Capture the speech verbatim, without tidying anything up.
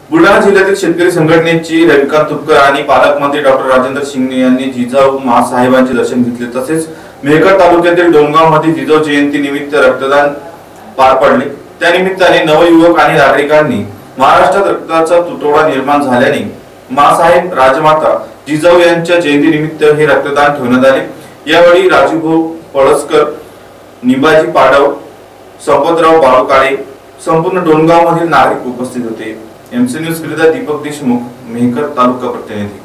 बुलढाणा जिल्ह्यातील शेतकरी संघटनेची रविकांत तुपकर आणि पालकमंत्री डॉक्टर राजेंद्र शिंगणे यांनी जिजाऊ माँसाहेबांचे दर्शन घेतले। तसेच मेहकर तालुक्यातील डोंगगाव मध्ये जिजाऊ जयंती निमित्त रक्तदान पार पडले। त्या निमित्ताने नवयुवक आणि नागरिकांनी महाराष्ट्रात रक्ताचा तुटवडा निर्माण झाल्याने माँसाहेब राजमाता जिजाऊ यांच्या जयंती निमित्त हे रक्तदान ठेवण्यात आले। यावेळी राजूभाऊ पळसकर, निंबाजी पाडव, संपतराव बाळूकाळे, संपूर्ण डोंगगाव मधील नागरिक उपस्थित होते। एमसी न्यूज करिता दीपक देशमुख, मेहकर तालुका प्रतिनिधी।